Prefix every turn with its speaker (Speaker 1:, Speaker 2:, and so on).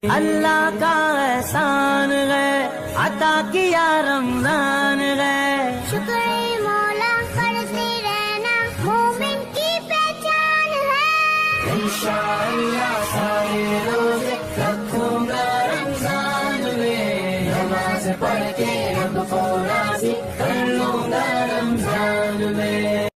Speaker 1: अल्लाह का एहसान है, अता किया रमजान है।
Speaker 2: शुक्र मौला करते रहना मोमिन की पहचान है।
Speaker 1: इंशाअल्लाह सारे रोजे रखूंगा रमजान में, नमाज पढ़ के रब को राजी कर लूंगा रमजान में।